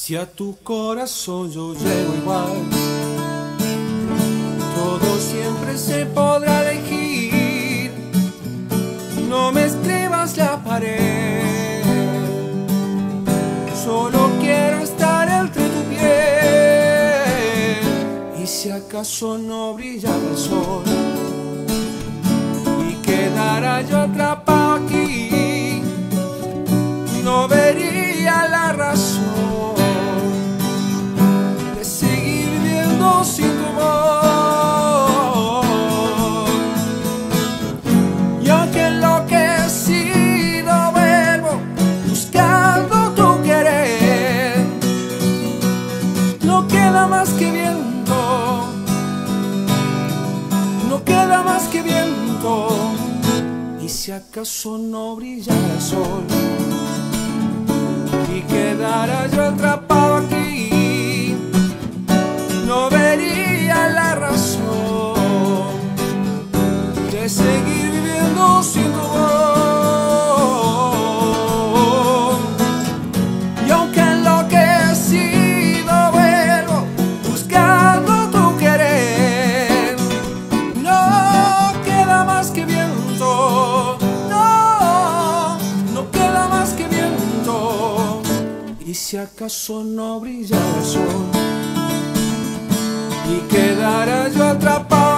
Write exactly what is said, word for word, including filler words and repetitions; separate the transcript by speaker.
Speaker 1: Si a tu corazón yo llego igual, todo siempre se podrá elegir. No me escribas la pared, solo quiero estar entre tu piel. Y si acaso no brillara el sol y quedara yo atrapado aquí, no vería la razón de seguir viviendo sin tu amor. Yo que enloquecido vuelvo buscando tu querer, no queda más que viento, no queda más que viento. Y si acaso no brillara el sol y quedara yo atrapado aquí, no vería la razón de seguir viviendo sin tu amor. Y aunque enloquecido vuelvo buscando tu querer, no queda más que viento, no, no queda más que viento. Y si acaso no brillara el sol y quedara yo atrapado